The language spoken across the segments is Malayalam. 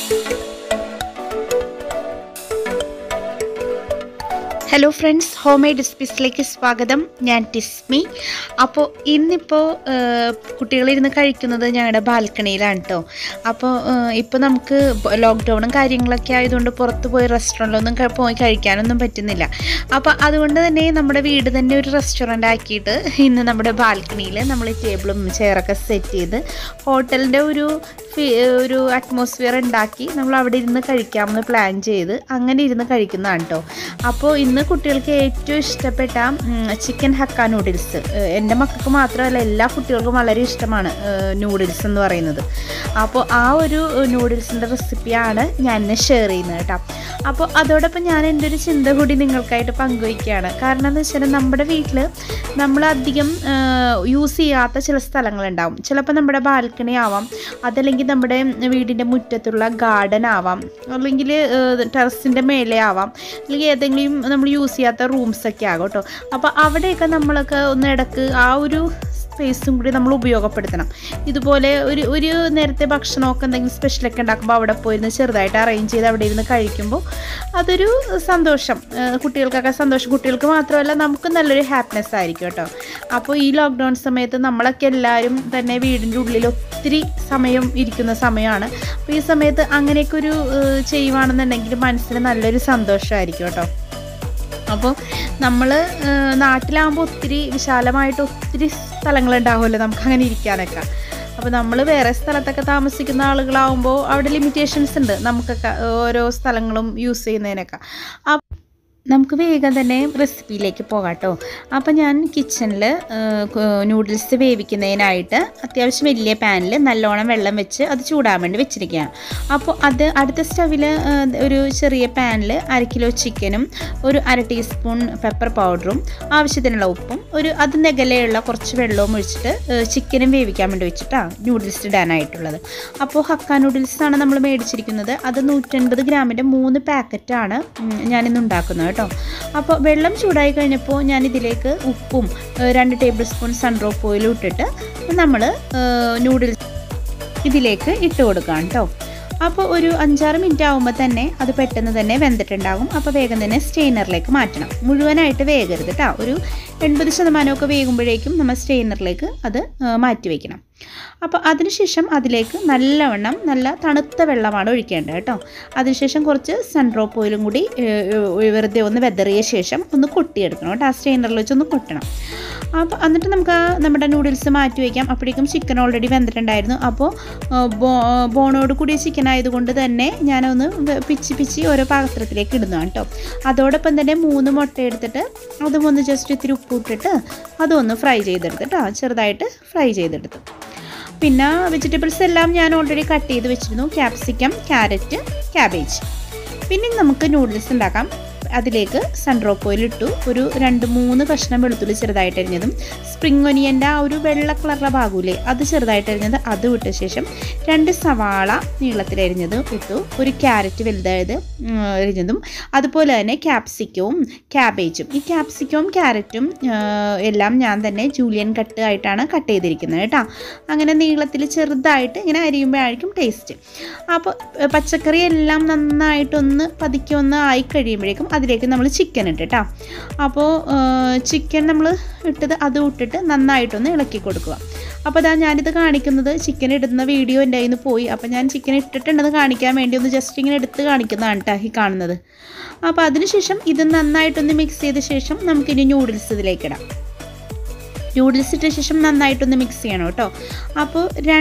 ഹലോ ഫ്രണ്ട്സ്, ഹോം മെയ്ഡ് റെസിപ്പീസിലേക്ക് സ്വാഗതം. ഞാൻ ടിസ്മി. അപ്പോൾ ഇന്നിപ്പോൾ കുട്ടികളിരുന്ന് കഴിക്കുന്നത് ഞങ്ങളുടെ ബാൽക്കണിയിലാണ് കേട്ടോ. അപ്പോൾ ഇപ്പോൾ നമുക്ക് ലോക്ക്ഡൗണും കാര്യങ്ങളൊക്കെ ആയതുകൊണ്ട് പുറത്ത് പോയി റെസ്റ്റോറൻറ്റിലൊന്നും പോയി കഴിക്കാനൊന്നും പറ്റുന്നില്ല. അപ്പോൾ അതുകൊണ്ട് തന്നെ നമ്മുടെ വീട് തന്നെ ഒരു റെസ്റ്റോറൻ്റ് ആക്കിയിട്ട് ഇന്ന് നമ്മുടെ ബാൽക്കണിയിൽ നമ്മൾ ടേബിളും ചെയറൊക്കെ സെറ്റ് ചെയ്ത് ഹോട്ടലിൻ്റെ ഒരു അറ്റ്മോസ്ഫിയർ ഉണ്ടാക്കി നമ്മൾ അവിടെ ഇരുന്ന് കഴിക്കാമെന്ന് പ്ലാൻ ചെയ്ത് അങ്ങനെ ഇരുന്ന് കഴിക്കുന്നതാണ് കേട്ടോ. അപ്പോൾ ഇന്ന് കുട്ടികൾക്ക് ഏറ്റവും ഇഷ്ടപ്പെട്ട ചിക്കൻ ഹക്ക നൂഡിൽസ്, എൻ്റെ മക്കൾക്ക് മാത്രമല്ല എല്ലാ കുട്ടികൾക്കും വളരെ ഇഷ്ടമാണ് നൂഡിൽസ് എന്ന് പറയുന്നത്. അപ്പോൾ ആ ഒരു നൂഡിൽസിൻ്റെ റെസിപ്പിയാണ് ഞാൻ ഇന്ന് ഷെയർ ചെയ്യുന്നത് കേട്ടോ. അപ്പോൾ അതോടൊപ്പം ഞാൻ എൻ്റെ ഒരു ചിന്ത കൂടി നിങ്ങൾക്കായിട്ട് പങ്കുവയ്ക്കുകയാണ്. കാരണം എന്ന് വെച്ചാൽ നമ്മുടെ വീട്ടിൽ നമ്മളധികം യൂസ് ചെയ്യാത്ത ചില സ്ഥലങ്ങളുണ്ടാവും. ചിലപ്പോൾ നമ്മുടെ ബാൽക്കണി ആവാം, അതല്ലെങ്കിൽ നമ്മുടെ വീടിൻ്റെ മുറ്റത്തുള്ള ഗാർഡൻ ആവാം, അല്ലെങ്കിൽ ടെറസിൻ്റെ മേലെ ആവാം, അല്ലെങ്കിൽ ഏതെങ്കിലും നമ്മൾ യൂസ് ചെയ്യാത്ത റൂംസൊക്കെ ആകും കേട്ടോ. അപ്പോൾ അവിടെയൊക്കെ നമ്മളൊക്കെ ഒന്ന് ഇടയ്ക്ക് ആ ഒരു സ്പേസും കൂടി നമ്മൾ ഉപയോഗപ്പെടുത്തണം. ഇതുപോലെ ഒരു നേരത്തെ ഭക്ഷണമൊക്കെ എന്തെങ്കിലും സ്പെഷ്യലൊക്കെ ഉണ്ടാക്കുമ്പോൾ അവിടെ പോയിരുന്ന് ചെറുതായിട്ട് അറേഞ്ച് ചെയ്ത് അവിടെ ഇരുന്ന് കഴിക്കുമ്പോൾ അതൊരു സന്തോഷം, കുട്ടികൾക്കൊക്കെ സന്തോഷം. കുട്ടികൾക്ക് മാത്രമല്ല നമുക്കും നല്ലൊരു ഹാപ്പിനെസ് ആയിരിക്കും കേട്ടോ. അപ്പോൾ ഈ ലോക്ക്ഡൗൺ സമയത്ത് നമ്മളൊക്കെ എല്ലാവരും തന്നെ വീടിൻ്റെ ഉള്ളിൽ ഒത്തിരി സമയം ഇരിക്കുന്ന സമയമാണ്. അപ്പോൾ ഈ സമയത്ത് അങ്ങനെയൊക്കെ ഒരു ചെയ്യുവാണെന്നുണ്ടെങ്കിൽ മനസ്സിന് നല്ലൊരു സന്തോഷമായിരിക്കും കേട്ടോ. അപ്പോൾ നമ്മൾ നാട്ടിലാകുമ്പോൾ ഒത്തിരി വിശാലമായിട്ട് ഒത്തിരി സ്ഥലങ്ങളുണ്ടാവുമല്ലോ നമുക്ക് അങ്ങനെ ഇരിക്കാനൊക്കെ. അപ്പോൾ നമ്മൾ വേറെ സ്ഥലത്തൊക്കെ താമസിക്കുന്ന ആളുകളാകുമ്പോൾ അവിടെ ലിമിറ്റേഷൻസ് ഉണ്ട് നമുക്കൊക്കെ ഓരോ സ്ഥലങ്ങളും യൂസ് ചെയ്യുന്നതിനൊക്കെ. നമുക്ക് വേഗം തന്നെ റെസിപ്പിയിലേക്ക് പോകാം കേട്ടോ. അപ്പോൾ ഞാൻ കിച്ചണിൽ നൂഡിൽസ് വേവിക്കുന്നതിനായിട്ട് അത്യാവശ്യം വലിയ പാനിൽ നല്ലോണം വെള്ളം വെച്ച് അത് ചൂടാൻ വേണ്ടി വെച്ചിരിക്കുകയാണ്. അപ്പോൾ അത് അടുത്ത സ്റ്റവിൽ ഒരു ചെറിയ പാനിൽ 1 കിലോ ചിക്കനും ഒരു 1/2 ടീസ്പൂൺ പെപ്പർ പൗഡറും ആവശ്യത്തിനുള്ള ഉപ്പും അത് നെഗലയുള്ള കുറച്ച് വെള്ളവും ഒഴിച്ചിട്ട് ചിക്കനും വേവിക്കാൻ വേണ്ടി വെച്ചിട്ടാണ് നൂഡിൽസ് ഇടാനായിട്ടുള്ളത്. അപ്പോൾ ഹക്ക നൂഡിൽസാണ് നമ്മൾ മേടിച്ചിരിക്കുന്നത്. അത് 150 ഗ്രാമിൻ്റെ 3 പാക്കറ്റാണ് ഞാനിന്ന് ഉണ്ടാക്കുന്നത്. അപ്പോൾ വെള്ളം ചൂടായി കഴിഞ്ഞപ്പോൾ ഞാൻ ഇതിലേക്ക് ഉപ്പും 2 ടേബിൾ സ്പൂൺ സൺഡ്രോപ്പ് ഓയിലും ഇട്ടിട്ട് നമ്മൾ നൂഡിൽസ് ഇതിലേക്ക് ഇട്ട് കൊടുക്കാം കേട്ടോ. അപ്പോൾ ഒരു 5-6 മിനിറ്റ് ആകുമ്പോൾ തന്നെ അത് പെട്ടെന്ന് തന്നെ വെന്തിട്ടുണ്ടാകും. അപ്പോൾ വേഗം തന്നെ സ്റ്റെയിനറിലേക്ക് മാറ്റണം. മുഴുവനായിട്ട് വേകരുത് കേട്ടോ. ഒരു 80% വേകുമ്പോഴേക്കും നമ്മൾ സ്റ്റെയിനറിലേക്ക് അത് മാറ്റി വയ്ക്കണം. അപ്പോൾ അതിനുശേഷം അതിലേക്ക് നല്ല തണുത്ത വെള്ളമാണ് ഒഴിക്കേണ്ടത് കേട്ടോ. അതിനുശേഷം കുറച്ച് സൺഡ്രോപ്പ് ഓയിലും കൂടി വെറുതെ ഒന്ന് വെതറിയ ശേഷം ഒന്ന് കൊട്ടിയെടുക്കണം കേട്ടോ. ആ സ്റ്റെയിനറിൽ വെച്ച് ഒന്ന് കൊട്ടണം. അപ്പോൾ എന്നിട്ട് നമുക്ക് നമ്മുടെ നൂഡിൽസ് മാറ്റി വയ്ക്കാം. അപ്പോഴേക്കും ചിക്കൻ ഓൾറെഡി വെന്തിട്ടുണ്ടായിരുന്നു. അപ്പോൾ ബോണോട് കൂടി ചിക്കൻ ആയതുകൊണ്ട് തന്നെ ഞാനൊന്ന് പിച്ചി ഓരോ പാത്രത്തിലേക്ക് ഇടുന്നതാണ് കേട്ടോ. അതോടൊപ്പം തന്നെ 3 മുട്ട എടുത്തിട്ട് അതും ഒന്ന് ജസ്റ്റ് ഇത്തിരി ഉപ്പ് ഇട്ടിട്ട് അതൊന്ന് ഫ്രൈ ചെയ്തെടുത്ത് കേട്ടോ. ചെറുതായിട്ട് ഫ്രൈ ചെയ്തെടുത്തു. പിന്നെ വെജിറ്റബിൾസ് എല്ലാം ഞാൻ ഓൾറെഡി കട്ട് ചെയ്ത് വെച്ചിരുന്നു. Capsicum, carrot, cabbage. പിന്നെ നമുക്ക് നൂഡിൽസ് ഉണ്ടാക്കാം. അതിലേക്ക് സൺഡ്രോപ്പ് ഓയിൽ ഇട്ടു. ഒരു 2-3 കഷ്ണം വെളുത്തുള്ളി ചെറുതായിട്ട് അരിഞ്ഞതും സ്പ്രിംഗ് ഒനിയൻ്റെ ആ ഒരു വെള്ള കളറുള്ള ഭാഗമില്ലേ അത് ചെറുതായിട്ട് അരിഞ്ഞത് അതും ഇട്ട ശേഷം 2 സവാള നീളത്തിൽ അരിഞ്ഞതും ഇട്ടു. ഒരു ക്യാരറ്റ് വലുതായത് അരിഞ്ഞതും അതുപോലെ തന്നെ ക്യാപ്സിക്കവും ക്യാബേജും. ഈ ക്യാപ്സിക്കവും ക്യാരറ്റും എല്ലാം ഞാൻ തന്നെ ജൂലിയൻ കട്ട് ആയിട്ടാണ് കട്ട് ചെയ്തിരിക്കുന്നത് കേട്ടോ. അങ്ങനെ നീളത്തിൽ ചെറുതായിട്ട് ഇങ്ങനെ അരിയുമ്പോഴായിരിക്കും ടേസ്റ്റ്. അപ്പോൾ പച്ചക്കറി എല്ലാം നന്നായിട്ടൊന്ന് പതുക്കെ ഒന്ന് ആയി കഴിയുമ്പോഴേക്കും അതിലേക്ക് നമ്മൾ ചിക്കൻ ഇട്ടിട്ടാ. അപ്പോൾ ചിക്കൻ നമ്മൾ അതും ഇട്ടിട്ട് നന്നായിട്ടൊന്ന് ഇളക്കി കൊടുക്കുക. അപ്പോൾ ഞാനിത് കാണിക്കുന്നത് ചിക്കൻ ഇടുന്ന വീഡിയോ എൻ്റെ കയ്യിൽ നിന്ന് പോയി. അപ്പോൾ ഞാൻ ചിക്കൻ ഇട്ടിട്ടുണ്ടെന്ന് കാണിക്കാൻ വേണ്ടി ഒന്ന് ജസ്റ്റ് ഇങ്ങനെ എടുത്ത് കാണിക്കുന്നതാണ് കേട്ടോ ഈ കാണുന്നത്. അപ്പോൾ അതിനുശേഷം ഇത് നന്നായിട്ടൊന്ന് മിക്സ് ചെയ്ത ശേഷം നമുക്കിനി നൂഡിൽസ് ഇതിലേക്കിടാം. നൂഡിൽസ് ഇട്ട ശേഷം നന്നായിട്ടൊന്ന് മിക്സ് ചെയ്യണം കേട്ടോ. അപ്പോൾ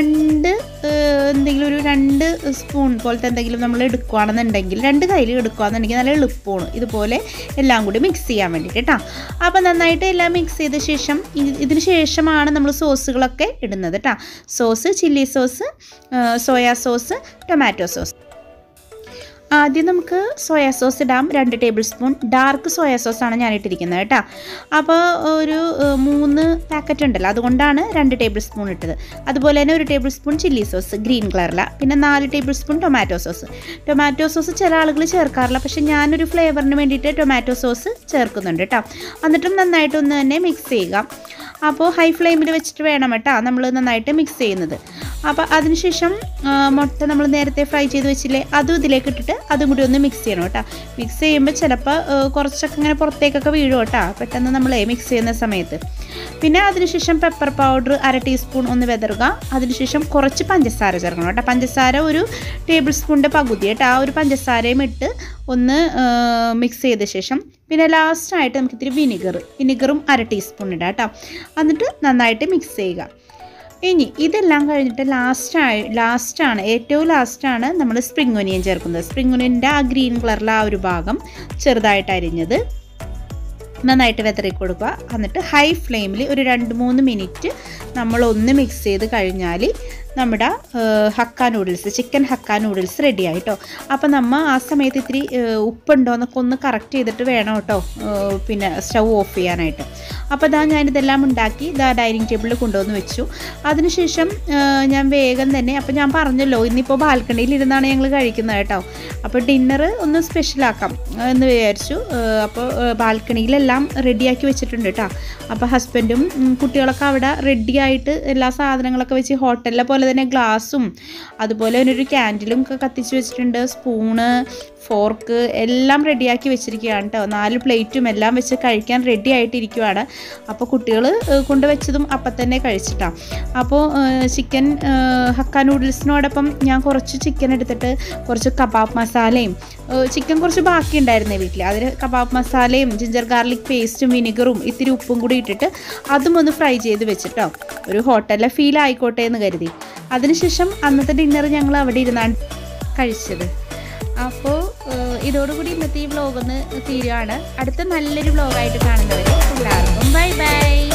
2 സ്പൂൺ പോലത്തെ എന്തെങ്കിലും നമ്മൾ എടുക്കുകയാണെന്നുണ്ടെങ്കിൽ 2 കയ്യിൽ എടുക്കുകയാണെന്നുണ്ടെങ്കിൽ നല്ല എളുപ്പമാണ് ഇതുപോലെ എല്ലാം കൂടി മിക്സ് ചെയ്യാൻ വേണ്ടിയിട്ട് കേട്ടോ. അപ്പോൾ നന്നായിട്ട് എല്ലാം മിക്സ് ചെയ്ത ശേഷം ഇതിന് ശേഷമാണ് നമ്മൾ സോസുകളൊക്കെ ഇടുന്നത് കേട്ടോ. Sauce chilli sauce, soya sauce, tomato sauce. ആദ്യം നമുക്ക് സോയാ സോസ് ഇടാം. 2 ടേബിൾ സ്പൂൺ ഡാർക്ക് സോയാ സോസാണ് ഞാൻ ഇട്ടിരിക്കുന്നത് കേട്ടോ. അപ്പോൾ ഒരു 3 പാക്കറ്റ് ഉണ്ടല്ലോ, അതുകൊണ്ടാണ് 2 ടേബിൾ സ്പൂൺ ഇട്ടത്. അതുപോലെ തന്നെ 1 tablespoon chilli sauce green കളറിലാണ്. പിന്നെ 4 tablespoon tomato sauce. Tomato sauce ചില ആളുകൾ ചേർക്കാറില്ല, പക്ഷേ ഞാനൊരു ഫ്ലേവറിന് വേണ്ടിയിട്ട് ടൊമാറ്റോ സോസ് ചേർക്കുന്നുണ്ട് കേട്ടോ. എന്നിട്ടും നന്നായിട്ടൊന്ന് തന്നെ മിക്സ് ചെയ്യുക. അപ്പോൾ ഹൈ ഫ്ലെയിമിൽ വെച്ചിട്ട് വേണം കേട്ടോ നമ്മൾ നന്നായിട്ട് മിക്സ് ചെയ്യുന്നത്. അപ്പോൾ അതിനുശേഷം മുട്ട നമ്മൾ നേരത്തെ ഫ്രൈ ചെയ്ത് വെച്ചില്ലേ അതും ഇതിലേക്ക് ഇട്ടിട്ട് അതും കൂടി ഒന്ന് മിക്സ് ചെയ്യണം കേട്ടോ. മിക്സ് ചെയ്യുമ്പോൾ ചിലപ്പോൾ കുറച്ചൊക്കെ ഇങ്ങനെ പുറത്തേക്കൊക്കെ വീഴും കേട്ടോ പെട്ടെന്ന് നമ്മളെ മിക്സ് ചെയ്യുന്ന സമയത്ത്. പിന്നെ അതിനുശേഷം പെപ്പർ പൗഡർ 1/2 ടീസ്പൂൺ ഒന്ന് വിതറുക. അതിനുശേഷം കുറച്ച് പഞ്ചസാര ചേർക്കണം കേട്ടോ. പഞ്ചസാര ഒരു ടേബിൾ സ്പൂണിൻ്റെ പകുതി കേട്ടോ. ആ ഒരു പഞ്ചസാരയും ഇട്ട് ഒന്ന് മിക്സ് ചെയ്ത ശേഷം പിന്നെ ലാസ്റ്റായിട്ട് നമുക്ക് ഇത്തിരി വിനിഗറും 1/2 ടീസ്പൂൺ ഇടാം കേട്ടോ. എന്നിട്ട് നന്നായിട്ട് മിക്സ് ചെയ്യുക. ഇനി ഇതെല്ലാം കഴിഞ്ഞിട്ട് ഏറ്റവും ലാസ്റ്റാണ് നമ്മൾ സ്പ്രിംഗ് ഒനിയൻ ചേർക്കുന്നത്. സ്പ്രിംഗ് ഒനിയൻ്റെ ആ ഗ്രീൻ കളറിലെ ആ ഒരു ഭാഗം ചെറുതായിട്ട് അരിഞ്ഞത് നന്നായിട്ട് വിതറി കൊടുക്കുക. എന്നിട്ട് ഹൈ ഫ്ലെയിമിൽ ഒരു 2-3 മിനിറ്റ് നമ്മളൊന്ന് മിക്സ് ചെയ്ത് കഴിഞ്ഞാൽ നമ്മുടെ hakka noodles, chicken hakka noodles ready ആയിട്ടോ. അപ്പോൾ നമ്മൾ ആ സമയത്ത് ഇത്തിരി ഉപ്പുണ്ടോ എന്നൊക്കെ ഒന്ന് കറക്റ്റ് ചെയ്തിട്ട് വേണം കേട്ടോ പിന്നെ സ്റ്റൗ ഓഫ് ചെയ്യാനായിട്ട്. അപ്പോൾ ഞാനിതെല്ലാം ഉണ്ടാക്കി ഡൈനിങ് ടേബിളിൽ കൊണ്ടുവന്ന് വെച്ചു. അതിനുശേഷം ഞാൻ വേഗം തന്നെ, അപ്പോൾ ഞാൻ പറഞ്ഞല്ലോ ഇന്നിപ്പോൾ ബാൽക്കണിയിൽ ഇരുന്നാണ് ഞങ്ങൾ കഴിക്കുന്നത് കേട്ടോ. അപ്പോൾ ഡിന്നർ ഒന്ന് സ്പെഷ്യലാക്കാം എന്ന് വിചാരിച്ചു. അപ്പോൾ ബാൽക്കണിയിലെല്ലാം റെഡിയാക്കി വെച്ചിട്ടുണ്ട് കേട്ടോ. അപ്പോൾ ഹസ്ബൻഡും കുട്ടികളൊക്കെ അവിടെ റെഡിയായിട്ട് എല്ലാ സാധനങ്ങളൊക്കെ വെച്ച് ഹോട്ടലിലെ പോലെ തന്നെ ഗ്ലാസും അതുപോലെ തന്നെ ഒരു ക്യാൻഡിലും ഒക്കെ കത്തിച്ച് വെച്ചിട്ടുണ്ട്. സ്പൂണ്, ഫോർക്ക് എല്ലാം റെഡിയാക്കി വെച്ചിരിക്കുകയാണ് കേട്ടോ. 4 പ്ലേറ്റും എല്ലാം വെച്ച് കഴിക്കാൻ റെഡി ആയിട്ടിരിക്കുകയാണ്. അപ്പോൾ കുട്ടികൾ കൊണ്ടുവച്ചതും അപ്പം തന്നെ കഴിച്ചിട്ടാണ്. അപ്പോൾ ചിക്കൻ ഹക്ക നൂഡിൽസിനോടൊപ്പം ഞാൻ കുറച്ച് ചിക്കൻ എടുത്തിട്ട് കുറച്ച് കബാബ് മസാലയും, ചിക്കൻ കുറച്ച് ബാക്കി ഉണ്ടായിരുന്നേ വീട്ടിൽ, അതിൽ കബാബ് മസാലയും ജിഞ്ചർ ഗാർലിക് പേസ്റ്റും വിനിഗറും ഇത്തിരി ഉപ്പും കൂടി ഇട്ടിട്ട് അതും ഒന്ന് ഫ്രൈ ചെയ്ത് വെച്ചിട്ടോ. ഒരു ഹോട്ടലിലെ ഫീൽ ആയിക്കോട്ടെ എന്ന് കരുതി. അതിനുശേഷം അന്നത്തെ ഡിന്നർ ഞങ്ങൾ അവിടെ ഇരുന്നാണ് കഴിച്ചത്. അപ്പോൾ ഇതോടുകൂടി ഇന്നത്തെ ഈ വ്ലോഗ് ഒന്ന് തീരുകയാണ്. അടുത്ത നല്ലൊരു വ്ലോഗായിട്ട് കാണുന്നവരെ എല്ലാവർക്കും ബൈ ബൈ.